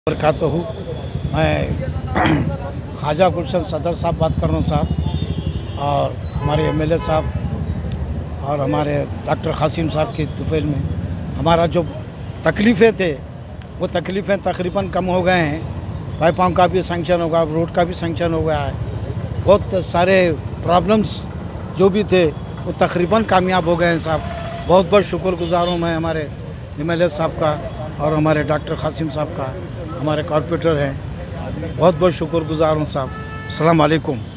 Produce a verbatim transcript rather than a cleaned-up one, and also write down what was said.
बरकात हूँ। मैं ख्वाजा गुलशन सदर साहब बात कर रहा हूँ साहब, और हमारे एमएलए साहब और हमारे डॉक्टर कासिम साहब की तुफैल में हमारा जो तकलीफ़ें थे वो तकलीफ़ें तकरीबन कम हो गए हैं। पाइपों का भी सेंक्शन होगा, रोड का भी सेंक्शन हो गया है। बहुत सारे प्रॉब्लम्स जो भी थे वो तकरीबन कामयाब हो गए हैं साहब। बहुत बहुत शुक्रगुज़ार हूँ मैं हमारे एमएलए साहब का और हमारे डॉक्टर कासिम साहब का, हमारे कॉर्पोरेटर हैं। बहुत बहुत शुक्रगुज़ार हूँ साहब। अस्सलाम वालेकुम।